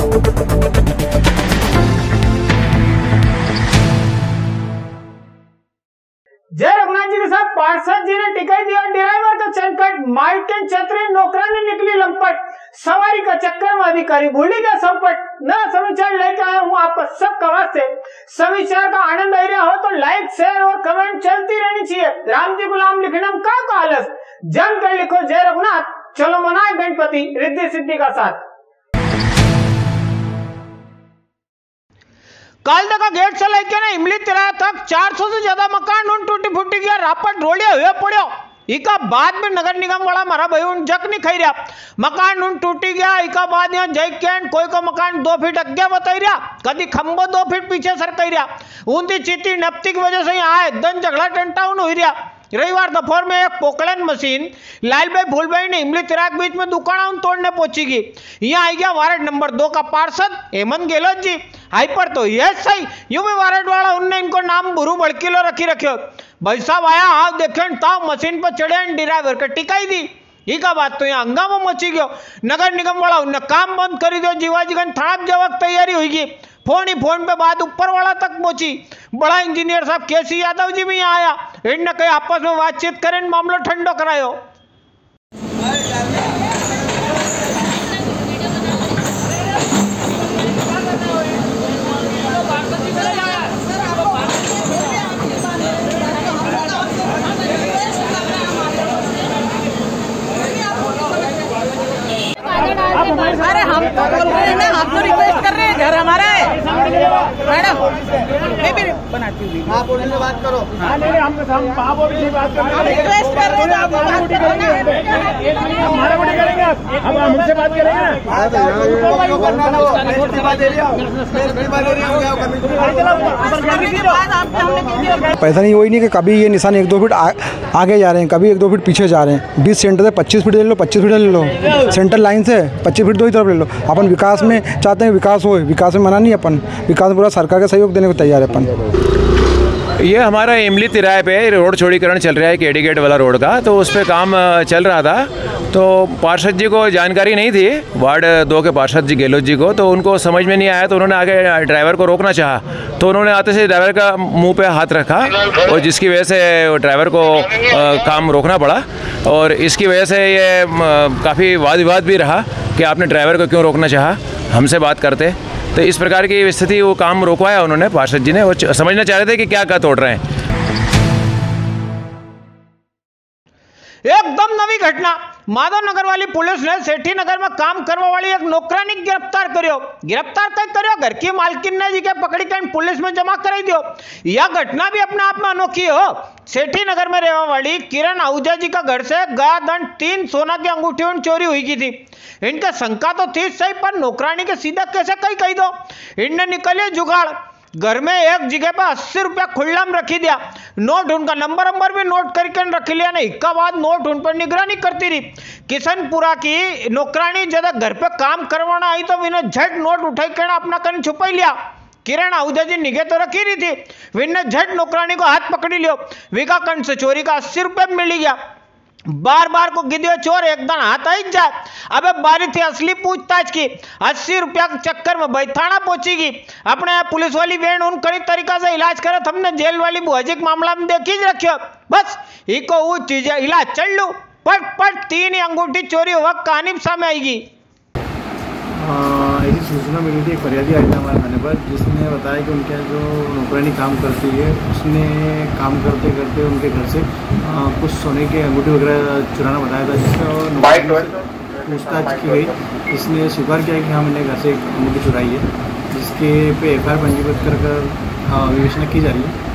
जय रघुनाथ जी के साथ पार्षद जी ने टिकट दिया, ड्राइवर का चनकट, माइकन छतरी, नौकरानी निकली लंपट, सवारी का चक्कर में अधिकारी भूली गया संपट। नया समाचार लेके आया हूँ आपका सबका वास्ते। समाचार का आनंद आ रहा हो तो लाइक, शेयर और कमेंट चलती रहनी चाहिए। राम जी गुलाम लिखना का आलस, जम कर लिखो जय रघुनाथ, चलो मनाए गणपति रिद्धि सिद्धि का साथ। कालदा का गेट से लेके ना इमली तिराया तक 400 से ज्यादा मकान उन टूटी फूटी गया, रापट ढोलिया हुए पड़ो। इका बाद में नगर निगम वाला मारा भाई उन जक नहीं खाई रहा, मकान उन टूटी गया। इका बाद यहाँ जय कैंट कोई को मकान 2 फीट अग्गे बताई रहा, कभी खंबो 2 फीट पीछे सर कही रहा। ऊंधी चीती नपती की वजह से यहाँ एकदम झगड़ा टंटा उन हुई रहा। रविवार दोपहर में एक पोकलन मशीन लालभाई फूलभाई ने इमली तिराक बीच में दुकान तोड़ने पहुंचेगी। यहाँ आई गया वार्ड नंबर 2 का पार्षद हेमंत गहलोत जी। हाइपर तो यस सही, यूं भी वार्ड वाला उनने इनको नाम बुरू बड़किलो रखी रखे। भाई साहब आया हाथ देखे ताव मशीन पर चढ़े ड्राइवर के टिकाई दी। ये का बात तो यहाँ हंगामा मची गयो। नगर निगम वाला उनने काम बंद कर दियो। जीवाजीगंज थाना जवाब तैयारी हुई, फोन ही फोन पे बात ऊपर वाला तक पहुंची। बड़ा इंजीनियर साहब केसी यादव जी भी यहाँ आया, इनने कहीं आपस में बातचीत करें मामला ठंडो करायो। अरे हम तो बोल रहे हैं ना, हम तो रिक्वेस्ट कर रहे हैं, घर हमारा है मैडम। मैं भी बनाती हूँ, आप उनसे बात करो। हम बात करें, रिक्वेस्ट कर रहे हैं, हमारा बड़ी करेंगे, अब हम उनसे बात करेंगे। पैसा नहीं, वही नहीं कि कभी ये निशान 1-2 फीट आगे जा रहे हैं, कभी 1-2 फीट पीछे जा रहे हैं। 20 सेंटर से 25 फीट ले लो, 25 फीट ले लो, सेंटर लाइन से 25 फीट 2 ही तरफ ले लो। अपन विकास में चाहते हैं, विकास हो, विकास में मना नहीं, अपन विकास में पूरा सरकार का सहयोग देने को तैयार है अपन। ये हमारा इमली तिराए पे रोड चौड़ीकरण चल रहा है, केडी गेट वाला रोड का, तो उस पर काम चल रहा था। तो पार्षद जी को जानकारी नहीं थी, वार्ड 2 के पार्षद जी गहलोत जी को, तो उनको समझ में नहीं आया, तो उन्होंने आगे ड्राइवर को रोकना चाहा, तो उन्होंने आते से ड्राइवर का मुंह पे हाथ रखा, और जिसकी वजह से ड्राइवर को काम रोकना पड़ा। और इसकी वजह से ये काफ़ी वाद विवाद भी रहा कि आपने ड्राइवर को क्यों रोकना चाहा, हमसे बात करते। तो इस प्रकार की स्थिति, वो काम रोकवाया उन्होंने पार्षद जी ने। वो समझना चाह रहे थे कि क्या क्या तोड़ रहे हैं। एकदम नवी घटना, माधव नगर वाली पुलिस ने सेठी नगर में काम करने वाली एक नौकरानी गिरफ्तार करियो। घर की मालकिन ने जी के पकड़ी कर पुलिस में जमा कराई दियो। यह घटना भी अपने आप में अनोखी हो। सेठी नगर में रहने वाली किरण आहूजा जी का घर से गया दंड 3 सोना की अंगूठी चोरी हुई की थी। इनका शंका तो थी सही, पर नौकरानी के सीधा कैसे कही दो। इनने निकले जुगाड़, घर में एक जगह पर 80 रुपया खुल्ला में रखी दिया। नोट उनका नंबर भी नोट करके रख लिया। नहीं इक्का बाद नोट उन पर निगरानी करती रही। किशनपुरा की नौकरानी ज्यादा घर पे काम करवाना आई तो विनोद झट नोट उठाई कर अपना कन छुपाई लिया। किरण आहूजा जी निगे तो रखी रही थी, विन ने झट नौकरानी को हाथ पकड़ी लियो। विका कन से चोरी का 80 रुपया मिल गया। बार बार को गिद्यो चोर एकदम हाथ आई जाए। अबे बारी थी असली पूछताछ की, 80 रुपया के चक्कर में भाई थाना पहुंचेगी। अपने पुलिस वाली बहन उन कड़ी तरीका से इलाज करे, हमने जेल वाली बुआजी के मामला में देखी रखियो। बस इको वो चीज इलाज चल लू, पट 3 अंगूठी चोरी हुआ कहानी सामने आएगी। ऐसी सूचना मिली थी, एक फरियादी आई थी हमारे थाने पर, जिसने बताया कि उनके जो नौकरानी काम करती है, उसने काम करते करते उनके घर से कुछ सोने के अंगूठी वगैरह चुराना बताया था, जिसका पूछताछ की गई। इसने स्वीकार किया कि हाँ मैंने घर से एक अंगूठी चुराई है, जिसके पे FIR पंजीबद्ध कर विवेचना की जा रही है।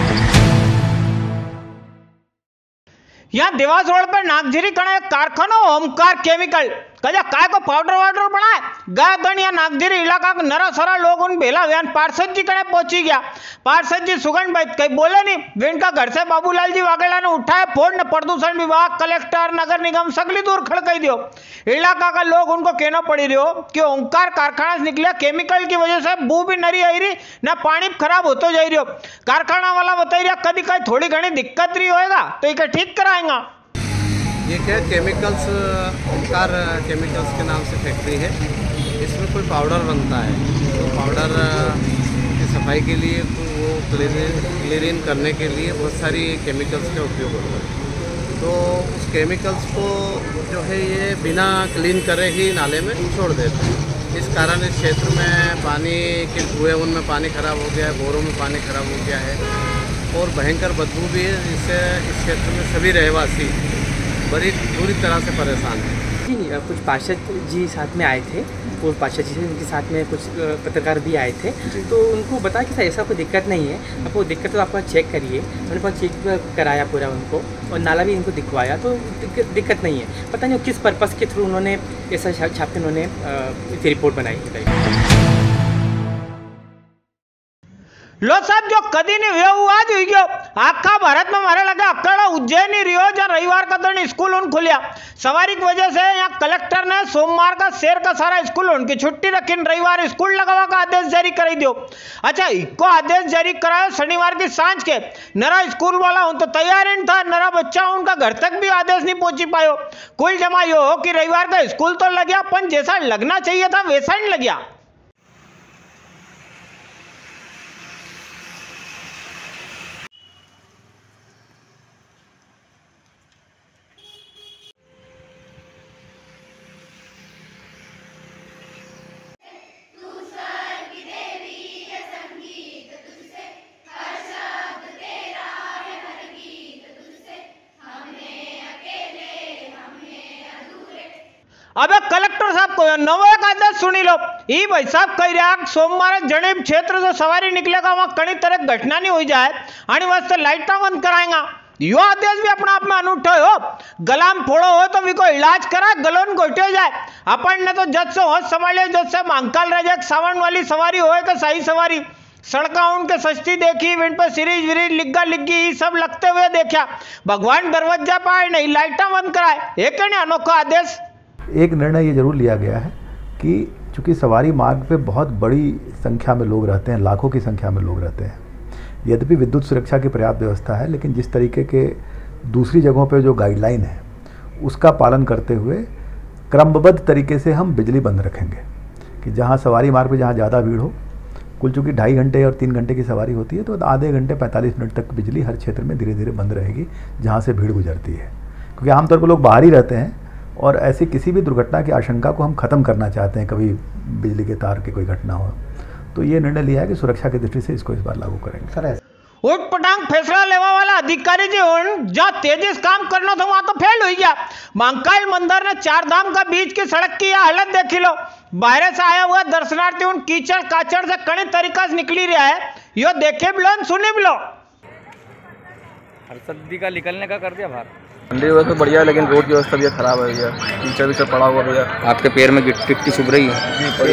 यहाँ देवास रोड पर नागझीरी कड़ा एक कारखाना ओमकार केमिकल कजा काय को पाउडर वाउडर बनाए गया दन या नागझीरी इलाका का नरा सारा लोग उन बेला व्यान पार्षद जी कड़े पहुंची गया। पार्षद जी सुगंध भाई कहीं बोले नहीं, विनका घर से बाबूलाल जी वागेला ने उठाए फोन ने प्रदूषण विभाग, कलेक्टर, नगर निगम सगली दूर खड़काई दियो। इलाका का लोग उनको कहना पड़ी रहो कि ओंकार कारखाना से निकले केमिकल की वजह से बू भी नरी आई रही ना पानी खराब होते जा रही हो। कारखाना वाला बताई रहा कभी कहीं थोड़ी घनी दिक्कत रही होएगा तो ये ठीक कराएंगा। ये क्या केमिकल्स, ओंकार केमिकल्स के नाम से फैक्ट्री है। इसमें कोई पाउडर बनता है, तो पाउडर की सफाई के लिए तो वो क्लीनिंग करने के लिए बहुत सारी केमिकल्स का उपयोग होता है। तो उस केमिकल्स को जो है ये बिना क्लीन करे ही नाले में छोड़ देते हैं। इस कारण इस क्षेत्र में पानी के कुएं उनमें पानी खराब हो गया है, बोरों में पानी खराब हो गया है और भयंकर बदबू भी है, जिससे इस क्षेत्र में सभी रहवासी बड़ी बुरी तरह से परेशान हैं। जी कुछ पार्षद जी साथ में आए थे, वो पार्षद जी उनके साथ में कुछ पत्रकार भी आए थे, तो उनको बताया कि ऐसा कोई दिक्कत नहीं है, आपको दिक्कत तो आप चेक करिए। उन्होंने बहुत चेक कराया पूरा उनको और नाला भी इनको दिखवाया, तो दिक्कत नहीं है। पता नहीं किस पर्पज़ के थ्रू उन्होंने ऐसा छाप के उन्होंने रिपोर्ट बनाई। लो साहब जो कदी नहीं हुआ आज हुई गयो। आखा भारत में मारे लगा अकड़ा उज्जैन ही रियो जहाँ रविवार का दिन स्कूल उन खुलिया। सवारी की वजह से यहाँ कलेक्टर ने सोमवार का शेर का सारा स्कूल उनकी छुट्टी रखी, रविवार स्कूल लगावा का आदेश जारी कर दियो। अच्छा इको आदेश जारी कराया शनिवार की सांझ के। नरा स्कूल वाला हूं तो तैयार ही था, नरा बच्चा उनका घर तक भी आदेश नहीं पहुंची पायो। कुल जमा यो हो कि रविवार का स्कूल तो लग गया, पर जैसा लगना चाहिए था वैसा नहीं लग गया। अबे कलेक्टर साहब को नवो एक आदेश सुनी लो। ई भाई साहब कह रहा सोमवार जड़ीब क्षेत्र से सवारी निकलेगा वहां कई तरह घटना नहीं हो जाए आणि वास्ते लाइटा बंद कराएगा। यो आदेश भी अपना आप में अनूठो हो। गलाम फोड़ो हो तो भी कोई इलाज करा, गलोन घोटे जाए। अपन ने तो जज से होश संभाले, जज से मांगकाल रह सावन वाली सवारी हो कि सही सवारी सड़का उनके सस्ती देखी, विन पर सीरीज विरीज लिग्गा लिग्गी सब लगते हुए देखा। भगवान दरवाजा पाए नहीं लाइटा बंद कराए, एक अनोखा आदेश। एक निर्णय ये जरूर लिया गया है कि चूँकि सवारी मार्ग पे बहुत बड़ी संख्या में लोग रहते हैं, लाखों की संख्या में लोग रहते हैं, यद्यपि विद्युत सुरक्षा की पर्याप्त व्यवस्था है, लेकिन जिस तरीके के दूसरी जगहों पे जो गाइडलाइन है उसका पालन करते हुए क्रमबद्ध तरीके से हम बिजली बंद रखेंगे कि जहाँ सवारी मार्ग पे जहाँ ज़्यादा भीड़ हो, कुल चूँकि 2.5 घंटे और 3 घंटे की सवारी होती है तो आधे घंटे 45 मिनट तक बिजली हर क्षेत्र में धीरे धीरे बंद रहेगी जहाँ से भीड़ गुजरती है, क्योंकि आमतौर पर लोग बाहर ही रहते हैं और ऐसी किसी भी दुर्घटना की आशंका को हम ख़त्म करना चाहते हैं, कभी बिजली के तार की कोई घटना हो। तो ये निर्णय लिया है कि सुरक्षा की दृष्टि से इसको इस बार लागू करेंगे। सर उठ पटांग फैसला लेवा वाला अधिकारी जी जहाँ तेजी से काम करना था वहां तो फेल हो गया। महाकाल मंदिर ने 4 धाम का बीच की सड़क की यह हालत देखी लो। बाहर से आया हुआ दर्शनार्थी उन कीचड़ काचड़ से कड़े तरीका से निकली रहा है, यो देखे बिलो सुने बिलो। हरसद्दी का निकलने का कर दिया बाहर। मंदिर व्यवस्था बढ़िया है, लेकिन रोड की व्यवस्था भी खराब है भैया, कीचड़ भी सब पड़ा हुआ भैया। आपके पैर में गिट्टी चुभ रही है?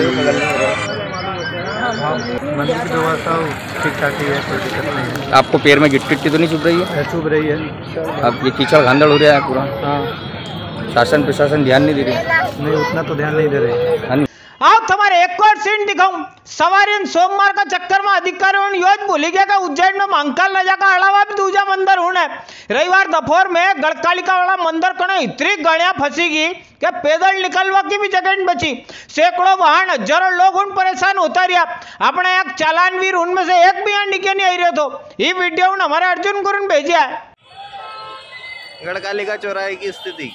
मंदिर की व्यवस्था ठीक ठाक ही है, कोई दिक्कत नहीं है। आपको पैर में गिट्टी तो नहीं चुभ रही है? चुभ रही है। अब ये कीचड़ गांदड़ हो रहा है पूरा। हाँ, शासन प्रशासन ध्यान नहीं दे रही। नहीं, उतना तो ध्यान नहीं दे रहे। आओ तुम्हारे एक और सीन दिखाऊं। सवारी सोमवार का चक्कर में अधिकारी योज भूली गया उज्जैन में महाकाल राजा का अलावा भी दूजा मंदिर होना है। रविवार दोपहर में गढ़कालिका वाला मंदिर कने इतनी गाड़ियां फंसीगी कि पैदल निकलवा की भी जगह नहीं बची। सैकड़ों वाहन, हजारों लोग उन परेशान होता रहा। अपने एक चालानवीर उनमें से एक भी यहाँ निके नहीं आ रहे। तो ये वीडियो हमारे अर्जुन गुरु ने भेजा है। गढ़कालिका चौराहे की स्थिति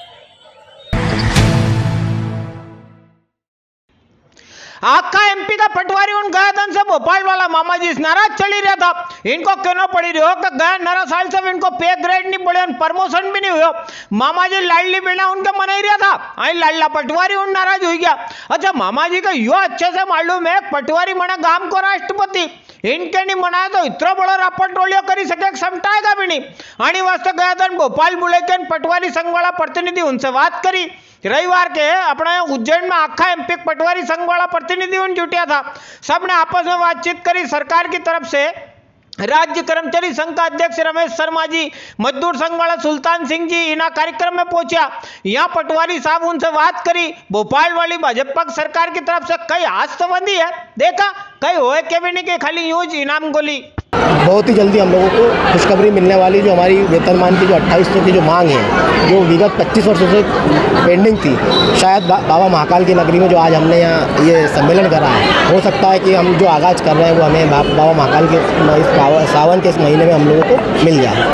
आका एमपी का पटवारी उन गया दिन से भोपाल वाला मामा जी नाराज चली रहा था। इनको क्यों पड़ी रही हो कि गया 9 साल से इनको पे ग्रेड नहीं पड़े, प्रमोशन भी नहीं हुआ। मामा जी लाडली बिना उनके मना ही रहा था, आई लाडला पटवारी उन नाराज हो गया। अच्छा मामा जी का यो अच्छे से मालूम है पटवारी मना गांव को राष्ट्रपति, इनके नहीं मनाया तो इतना बड़ा रापट टोलियो करी सके समटाएगा भी नहीं। आनी वास्ते गया दिन भोपाल बुले के पटवारी संघ वाला प्रतिनिधि उनसे बात करी। रविवार के अपने उज्जैन में आखा एमपी पटवारी संघ वाला प्रतिनिधि उन जुटिया था। सबने आपस में बातचीत करी। सरकार की तरफ से राज्य कर्मचारी संघ का अध्यक्ष रमेश शर्मा जी, मजदूर संघ वाला सुल्तान सिंह जी इना कार्यक्रम में पहुंचा। यहाँ पटवारी साहब उनसे बात करी। भोपाल वाली भाजपा सरकार की तरफ से कई आस्थाबंदी है, देखा कई होए के भी नहीं कि खाली यूज इनाम गोली। बहुत ही जल्दी हम लोगों को खुशखबरी मिलने वाली, जो हमारी वेतनमान की जो 2800 की जो मांग है, जो विगत 25 वर्षों से पेंडिंग थी, शायद बाबा महाकाल की नगरी में जो आज हमने यहाँ ये सम्मेलन करा है, हो सकता है कि हम जो आगाज कर रहे हैं वो हमें बाबा महाकाल के इस सावन के इस महीने में हम लोगों को मिल जाए।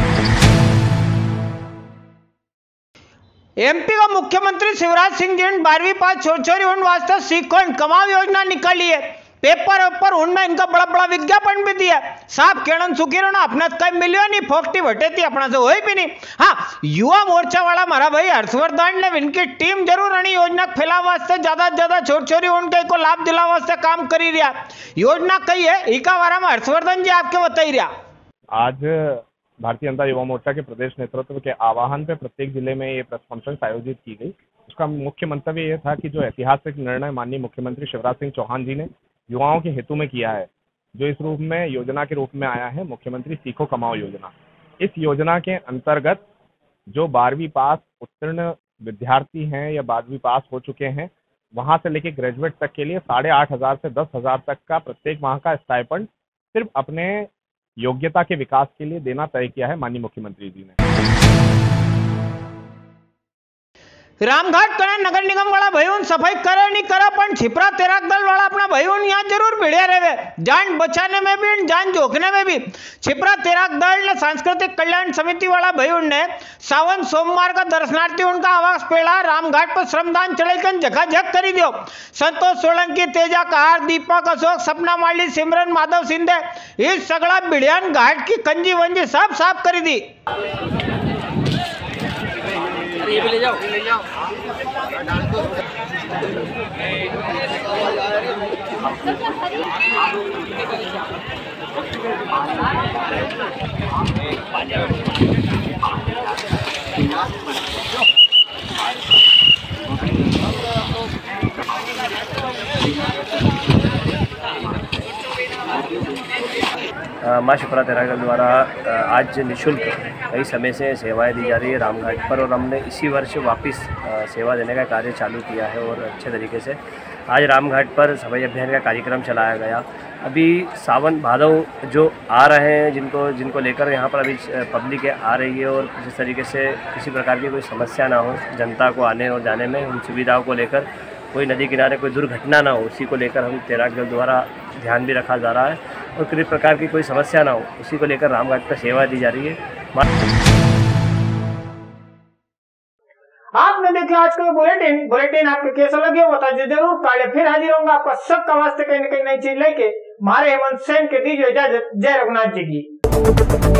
एमपी का मुख्यमंत्री शिवराज सिंह जी 12वीं पास छोरी उन वास्ते सीखो कमाओ योजना निकाली है। पेपर उनमें इनका बड़ा बड़ा विज्ञापन भी दिया। साहब केणन सुखी रहो ना, अपने कई मिलियो नहीं, फोकटी भटे थी अपना से होई भी नहीं। हाँ, युवा मोर्चा वाला हमारा भाई हर्षवर्धन ने इनकी टीम जरूर अणी योजना फैला वास्ते ज्यादा से ज्यादा छोरी उनके को लाभ दिला वास्ते काम करी रहा। योजना कई है इका बारे में हर्षवर्धन जी आपके बताई रहा। आज भारतीय जनता युवा मोर्चा के प्रदेश नेतृत्व के आह्वान पे प्रत्येक जिले में ये प्रेस कॉन्फ्रेंस आयोजित की गई। उसका मुख्य मंतव्य ये था कि जो ऐतिहासिक निर्णय माननीय मुख्यमंत्री शिवराज सिंह चौहान जी ने युवाओं के हेतु में किया है, जो इस रूप में योजना के रूप में आया है, मुख्यमंत्री सीखो कमाओ योजना। इस योजना के अंतर्गत जो 12वीं पास उत्तीर्ण विद्यार्थी हैं या 12वीं पास हो चुके हैं, वहां से लेकर ग्रेजुएट तक के लिए 8,500 से 10,000 तक का प्रत्येक माह का स्टाइपेंड सिर्फ अपने योग्यता के विकास के लिए देना तय किया है माननीय मुख्यमंत्री जी ने। रामघाट कने नगर निगम वाला भाई सफाई करे नहीं करा, पर छिपरा तेराक दल वाला अपना भाई यहाँ जरूर भिड़े रहे, जान बचाने में भी जान जोखने में भी। छिपरा तेराक दल ने सांस्कृतिक कल्याण समिति वाला भाई ने सावन सोमवार का दर्शनार्थी उनका आवास पेड़ा रामघाट पर श्रमदान चढ़ाई झकाझक करी दियो। संतोष सोलंकी, तेजा कहार, दीपक अशोक, सपना माली, सिमरन माधव सिंधे, इस सगड़ा बिड़ियान घाट की कंजी वंजी सब साफ करी दी। ये भी ले जाओ, माँ शिप्रा तेरागढ़ द्वारा आज निःशुल्क कई समय से सेवाएं दी जा रही है रामघाट पर, और हमने इसी वर्ष वापस सेवा देने का कार्य चालू किया है और अच्छे तरीके से आज रामघाट पर सफाई अभियान का कार्यक्रम चलाया गया। अभी सावन भादव जो आ रहे हैं, जिनको लेकर यहाँ पर अभी पब्लिक आ रही है, और जिस तरीके से किसी प्रकार की कोई समस्या ना हो जनता को आने और जाने में, उन सुविधाओं को लेकर कोई नदी किनारे कोई दुर्घटना ना हो, उसी को लेकर हम तेरागढ़ द्वारा ध्यान भी रखा जा रहा है, और किसी प्रकार की कोई समस्या ना हो उसी को लेकर रामघाट पर सेवा दी जा रही है। आपने देखा आज का बुलेटिन आपको कैसा लगे बताइए जरूर। काले फिर हाजिर होंगे आपका सबका वास्ते कहीं न कहीं नई चीज लेके। मारे हेमंत सेन के दीजिए इजाजत। जय रघुनाथ जी की।